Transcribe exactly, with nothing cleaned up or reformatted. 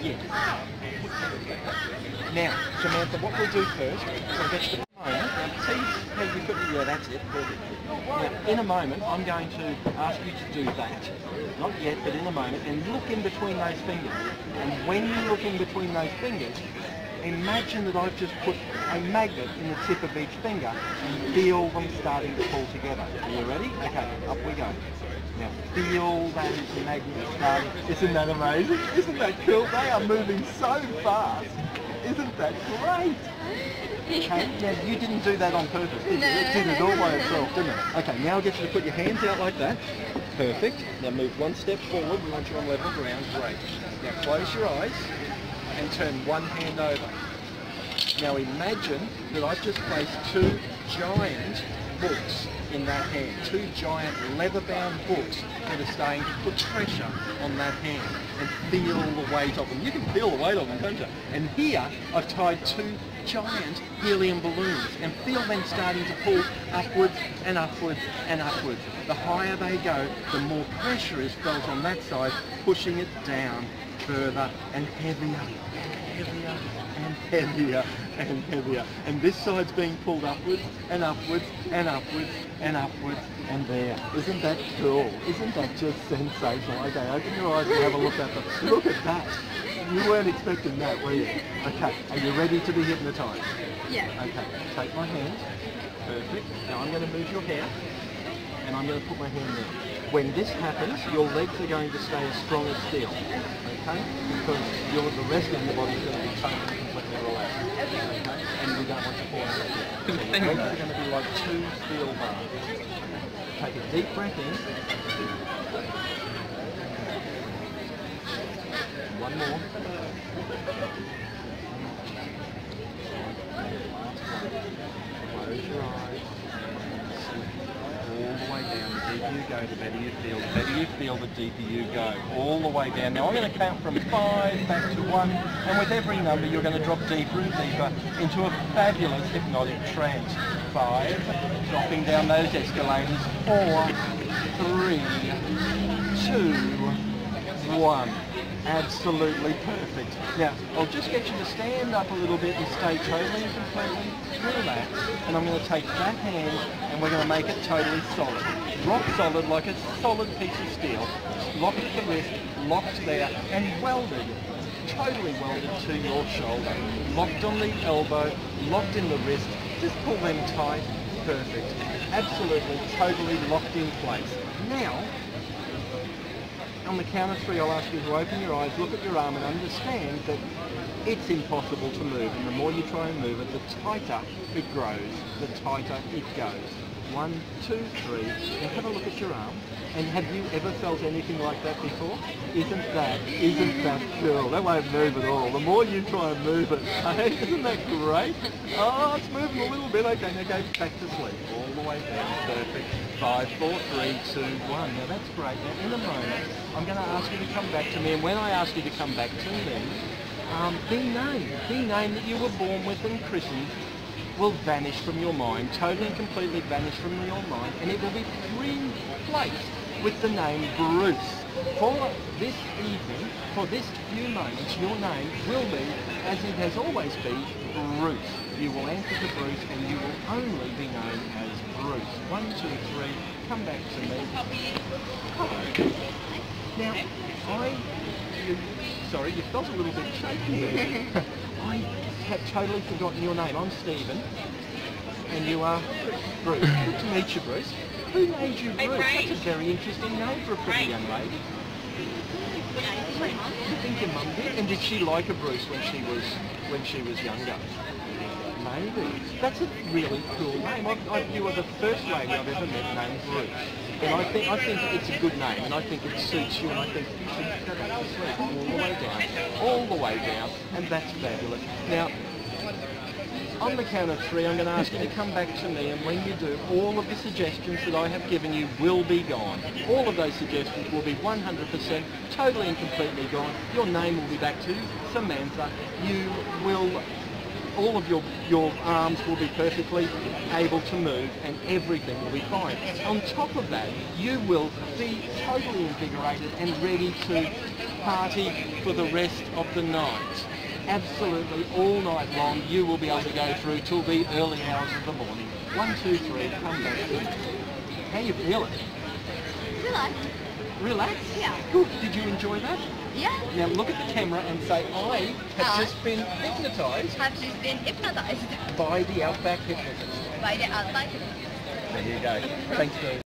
Yes. Now, Samantha, what we'll do first is I'll get you the moment. Now, see how you put it? Yeah, that's it. Perfect. Now, in a moment, I'm going to ask you to do that. Not yet, but in a moment. And look in between those fingers. And when you look in between those fingers, imagine that I've just put a magnet in the tip of each finger and feel them starting to pull together. Are you ready? Okay, up we go. Now feel that magnet starting. Isn't that amazing? Isn't that cool? They are moving so fast. Isn't that great? Okay, now you didn't do that on purpose, did you? It did it all by itself, didn't it? Okay, now I'll get you to put your hands out like that. Perfect. Now move one step forward once you're on level ground. Great. Now close your eyes and turn one hand over. Now imagine that I've just placed two giant books in that hand, two giant leather-bound books that are starting to put pressure on that hand and feel the weight of them. You can feel the weight of them, can't you? And here I've tied two giant helium balloons and feel them starting to pull upwards and upwards and upwards. The higher they go, the more pressure is felt on that side, pushing it down further and heavier and heavier and heavier and heavier. And this side's being pulled upwards and upwards and upwards and upwards and there. Isn't that cool? Isn't that just sensational? Okay, open your eyes and have a look at them. Look at that. You weren't expecting that, were you? Okay, are you ready to be hypnotised? Yeah. Okay, take my hand. Perfect. Now I'm going to move your hair and I'm going to put my hand there. When this happens, your legs are going to stay as strong as steel, okay? Because your, the rest of your body is going to be totally completely relaxed, okay? And we don't want to fall asleep. So your legs are going to be like two steel bars. Take a deep breath in. One more. Close your eyes. All the way down, the deeper you go, the better you feel. The better you feel, the deeper you go. All the way down. Now I'm going to count from five back to one, and with every number you're going to drop deeper and deeper into a fabulous hypnotic trance. Five, dropping down those escalators. Four, three, two, one. Absolutely perfect. Now, I'll just get you to stand up a little bit and stay totally and completely relaxed. And I'm going to take that hand and we're going to make it totally solid. Rock solid, like a solid piece of steel. Locked at the wrist, locked there, and welded, totally welded to your shoulder. Locked on the elbow, locked in the wrist. Just pull them tight. Perfect. Absolutely, totally locked in place. Now, on the count of three, I'll ask you to open your eyes, look at your arm and understand that it's impossible to move. And the more you try and move it, the tighter it grows, the tighter it goes. One, two, three. Now have a look at your arm. And have you ever felt anything like that before? Isn't that, isn't that cool? That won't move at all. The more you try and move it, hey, isn't that great? Oh, it's moving a little bit. Okay, now go back to sleep. All the way down. Perfect. Five, four, three, two, one. Now that's great. Now in a moment, I'm going to ask you to come back to me. And when I ask you to come back to me, um, the name, the name that you were born with and christened will vanish from your mind, totally and completely vanish from your mind, and it will be replaced with the name Bruce. For this evening, for this few moments, your name will be, as it has always been, Bruce. You will answer to Bruce and you will only be known as Bruce. One, two, three, come back to me. Hello. Now, I, you, sorry, you felt a little bit shaky there. I have totally forgotten your name. I'm Stephen, and you are Bruce. Good to meet you, Bruce. Who named you Bruce? That's a very interesting name for a pretty young lady. You think your mum did? And did she like a Bruce when she was when she was younger? Maybe. That's a really cool name. I, I, you are the first lady I've ever met named Bruce. And I think I think it's a good name, and I think it suits you, and I think you should go back to sleep all the way down, all the way down, and that's fabulous. Now, on the count of three, I'm going to ask you to come back to me, and when you do, all of the suggestions that I have given you will be gone. All of those suggestions will be one hundred percent, totally and completely gone. Your name will be back to Samantha. You will all of your, your arms will be perfectly able to move and everything will be fine. On top of that, you will be totally invigorated and ready to party for the rest of the night. Absolutely all night long you will be able to go through till the early hours of the morning. One, two, three, come back. How you feeling? Relax. Relax? Yeah. Good. Did you enjoy that? Yeah. Now look at the camera and say, I have Uh, just been hypnotised Have just been hypnotized by the Outback Hypnotist. by the outside. There you go. Thanks, Dave.